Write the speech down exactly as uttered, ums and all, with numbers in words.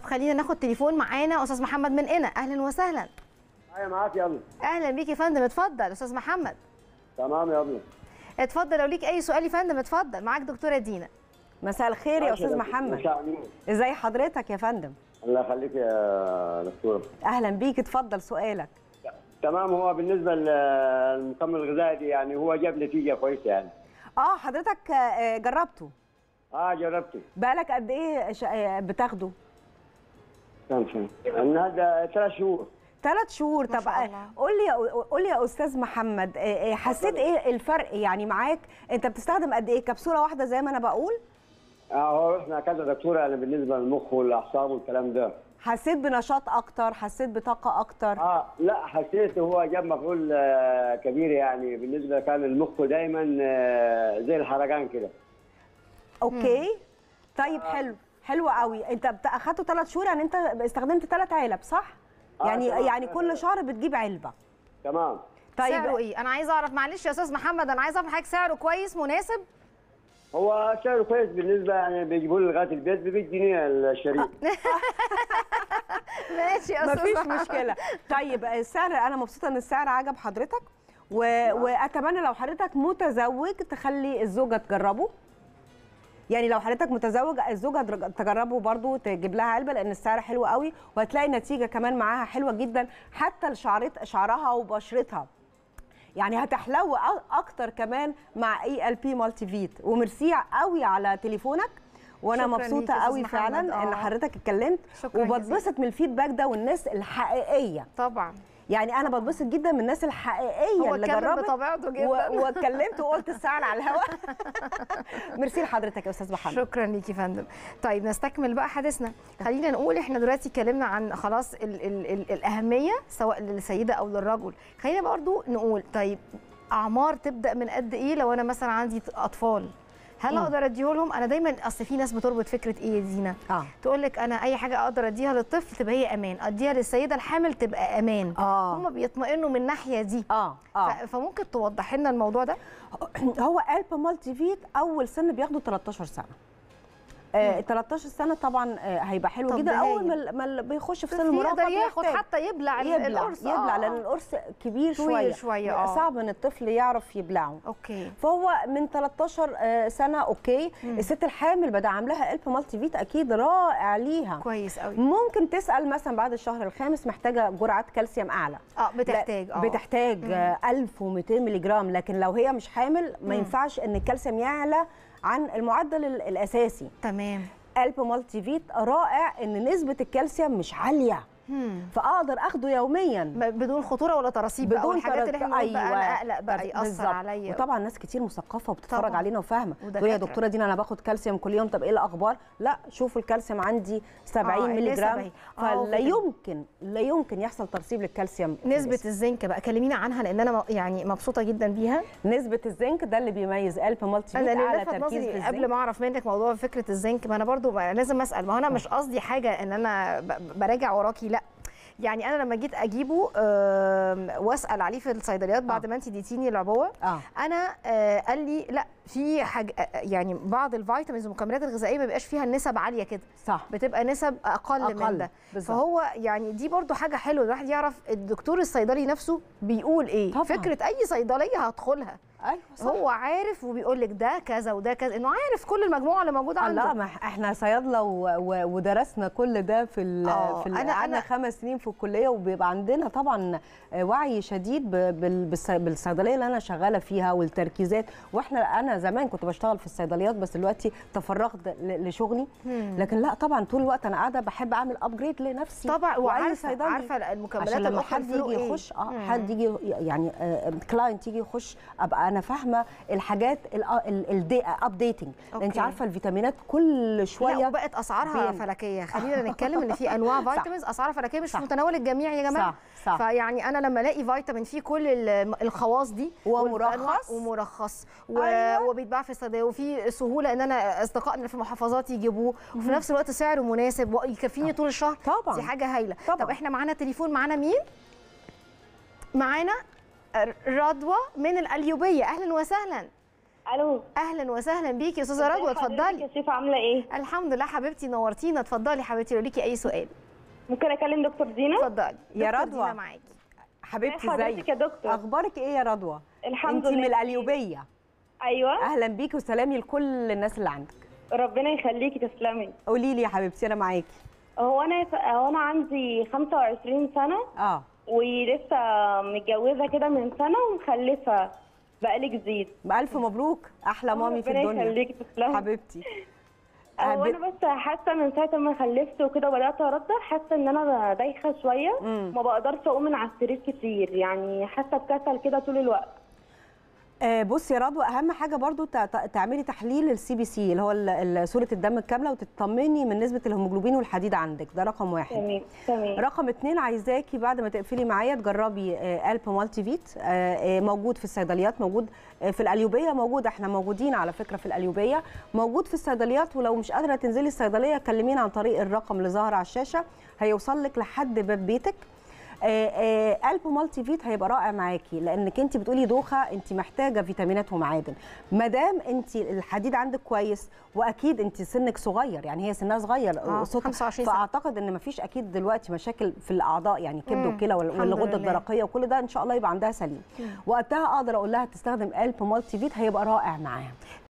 خلينا ناخد تليفون معانا استاذ محمد من هنا. اهلا وسهلا. ايوه معاك يا ابني. اهلا بيك يا فندم، اتفضل استاذ محمد. تمام يا ابني. اتفضل لو ليك اي سؤال يا فندم اتفضل، معاك دكتوره دينا. مساء الخير يا استاذ محمد. ازي حضرتك يا فندم؟ الله يخليك يا دكتوره. اهلا بيك، اتفضل سؤالك. تمام. هو بالنسبه للمكمل الغذائي دي يعني هو جاب نتيجه كويسه يعني. اه حضرتك جربته؟ اه جربته. بقالك قد ايه بتاخده؟ كم سنه؟ النهارده ثلاث شهور. ثلاث شهور. طب قول لي قول لي يا استاذ محمد، حسيت ايه الفرق يعني معاك؟ انت بتستخدم قد ايه كبسوله واحده زي ما انا بقول؟ اه هو احنا كذا دكتوره يعني بالنسبه للمخ والاعصاب والكلام ده. حسيت بنشاط اكتر؟ حسيت بطاقه اكتر؟ اه لا حسيت هو جاب مفعول آه كبير يعني بالنسبه كان المخ دايما آه زي الحرقان كده. اوكي مم. طيب آه. حلو حلو قوي. انت اخدته ثلاث شهور يعني انت استخدمت ثلاث علب صح؟ آه يعني تمام. يعني كل شهر بتجيب علبه. تمام. طيب سعره ايه؟ انا عايزه اعرف معلش يا استاذ محمد، انا عايزه اعرف حضرتك سعره كويس مناسب؟ هو سعره كويس بالنسبه يعني بيجيبوا لي لغايه البيت ب مية جنيه الشريط. ماشي يا استاذ مفيش مشكله. طيب السعر انا مبسوطه ان السعر عجب حضرتك و... واتمنى لو حضرتك متزوج تخلي الزوجه تجربه. يعني لو حضرتك متزوج الزوجه تجربه برضو، تجيب لها علبه لان السعر حلو قوي وهتلاقي نتيجه كمان معاها حلوه جدا، حتى لشعرت شعرها وبشرتها. يعني هتحلو اكتر كمان مع اي ال بي مالتي فيت. وميرسي قوي على تليفونك وانا مبسوطه قوي فعلا آه. ان حضرتك اتكلمت وبتبسط من الفيدباك ده والناس الحقيقيه. طبعا يعني انا بتبسط جدا من الناس الحقيقيه اللي جربت بطبيعته جدا واتكلمت وقلت السعر على الهواء. ميرسي لحضرتك يا استاذ محمد. شكرا ليكي يا فندم. طيب نستكمل بقى حديثنا. خلينا نقول احنا دلوقتي اتكلمنا عن خلاص ال ال ال الاهميه سواء للسيده او للرجل. خلينا برضو نقول طيب اعمار تبدا من قد ايه لو انا مثلا عندي اطفال؟ هل م. اقدر اديه لهم؟ انا دايما اصل في ناس بتربط فكره ايه يا دينا؟ اه تقول لك انا اي حاجه اقدر اديها للطفل تبقى هي امان، اديها للسيده الحامل تبقى امان. اه هم بيطمئنوا من الناحيه دي. اه اه فممكن توضح لنا الموضوع ده؟ هو الب مالتي فيت اول سن بياخده تلتاشر سنه. آه تلتاشر سنه طبعا آه هيبقى حلو جدا. اول ما بيخش في سن المراهقه يقدر ياخد حتى يبلع, يبلع القرص يبلع آه. لان القرص كبير شويه شويه آه. صعب ان الطفل يعرف يبلعه. اوكي فهو من تلتاشر آه سنه اوكي. مم. الست الحامل بدعم لها الب مالتي فيت اكيد رائع ليها كويس قوي. ممكن تسال مثلا بعد الشهر الخامس محتاجه جرعات كالسيوم اعلى. اه بتحتاج اه بتحتاج آه ألف ومئتين مللي جرام، لكن لو هي مش حامل ما ينفعش ان الكالسيوم يعلى عن المعدل الاساسي. تمام. الب مالتي فيت رائع ان نسبه الكالسيوم مش عاليه. مم. فاقدر اخده يوميا بدون خطوره ولا ترسيب بدون الحاجات اللي احنا أيوة. انا اقلق بقى ياثر عليا. وطبعا ناس كتير مثقفه وبتتفرج علينا وفاهمه تقول يا دكتوره دينا انا باخد كالسيوم كل يوم. طب ايه الاخبار؟ لا شوفوا الكالسيوم عندي سبعين آه مللي جرام. فلا يمكن لا يمكن يحصل ترسيب للكالسيوم. نسبه الزنك بقى كلمينا عنها لان انا يعني مبسوطه جدا بيها. نسبه الزنك ده اللي بيميز الب مالتي فيت على تركيز في الزنك. قبل ما اعرف منك موضوع فكره الزنك ما انا برضو لازم اسال. ما هو انا مش قصدي حاجه ان انا براجع وراكي، لا يعني انا لما جيت اجيبه واسال عليه في الصيدليات بعد ما انت اديتيني العبوه آه. انا آه قال لي لا في حاجه يعني بعض الفيتامينز والمكملات الغذائيه ما بيبقاش فيها النسب عاليه كده صح، بتبقى نسب اقل, أقل. من ده بالزبط. فهو يعني دي برضو حاجه حلوه الواحد يعرف الدكتور الصيدلي نفسه بيقول ايه طبعا. فكره اي صيدليه هدخلها ايوه صح. هو عارف وبيقول لك ده كذا وده كذا، انه عارف كل المجموعه اللي موجوده عنده. لا ما احنا صيادله ودرسنا كل ده في ال في انا قعدنا خمس سنين في الكليه وبيبقى عندنا طبعا وعي شديد بالصيدليه اللي انا شغاله فيها والتركيزات. واحنا انا زمان كنت بشتغل في الصيدليات بس دلوقتي تفرغت لشغلي. مم. لكن لا طبعا طول الوقت انا قاعده بحب اعمل ابجريد لنفسي طبعا وعارفه عارفه المكملات عشان لما حد يجي يخش اه مم. حد يجي يعني آه كلاينت يجي يخش ابقى انا فاهمه الحاجات الابديتنج. انت عارفه الفيتامينات كل شويه لا وبقت اسعارها بين... فلكيه. خلينا نتكلم ان في انواع فيتامينز اسعارها فلكيه مش في متناول الجميع يا جماعه. صح. صح. فيعني انا لما الاقي فيتامين فيه كل الخواص دي ومرخص ومرخص و... أيوة. وبيتباع في الصيدليه وفي سهوله ان انا اصدقائنا في المحافظات يجيبوه وفي نفس الوقت سعره مناسب ويكفيني طول الشهر. طبعا دي حاجه هايله. طب احنا معانا تليفون. معانا مين؟ معانا رضوى من القليوبيه. اهلا وسهلا. الو. اهلا وسهلا بيكي يا استاذه رضوى، اتفضلي. يا شيف عامله ايه؟ الحمد لله حبيبتي، نورتينا. اتفضلي حبيبتي، لو ليكي اي سؤال. ممكن اكلم دكتور دينا؟ اتفضلي يا دكتور رضوى. دينا معاكي. حبيبتي حضرتك ازيك يا دكتور؟ اخبارك ايه يا رضوى؟ الحمد انت لله. من القليوبيه. ايوه. اهلا بيكي وسلامي لكل الناس اللي عندك. ربنا يخليكي، تسلمي. قولي لي يا حبيبتي انا معاكي. هو انا هو انا عندي خمسة وعشرين سنه اه ولسه متجوزه كده من سنه ومخلفه بقالي جديد. بألف مبروك، احلى مامي في ربنا الدنيا. يخليكي، تسلمي حبيبتي. هو أهب- انا بس حاسه من ساعه ما خلفت وكده وبدات ارضع، حاسه ان انا دايخه شويه، مم. ما بقدرش اقوم من على السرير كتير، يعني حاسه بكسل كده طول الوقت. آه بصي يا رضوى، اهم حاجه برضو تع- تع- تعملي تحليل السي بي سي اللي هو ال- ال- صوره الدم الكامله، وتطمني من نسبه الهيموجلوبين والحديد عندك. ده رقم واحد. تمام تمام. رقم اتنين، عايزاكي بعد ما تقفلي معايا تجربي آه الب مالتي فيت. آه آه موجود في الصيدليات، موجود آه في القليوبيه، موجود، احنا موجودين على فكره في القليوبيه، موجود في الصيدليات. ولو مش قادره تنزلي الصيدليه كلمينا عن طريق الرقم اللي ظاهر على الشاشه، هيوصل لك لحد باب بيتك. آه آه الب مالتي فيت هيبقى رائع معاكي، لانك انت بتقولي دوخه، انت محتاجه فيتامينات ومعادن. ما دام انت الحديد عندك كويس، واكيد انت سنك صغير، يعني هي سنها صغير آه، صوتها- خمسة وعشرين سنة. فاعتقد ان ما فيش اكيد دلوقتي مشاكل في الاعضاء، يعني كبد مم. وكلى وال- الحمد والغده لله. الدرقيه وكل ده ان شاء الله يبقى عندها سليم. وقتها اقدر اقول لها تستخدم الب مالتي فيت، هيبقى رائع معاها.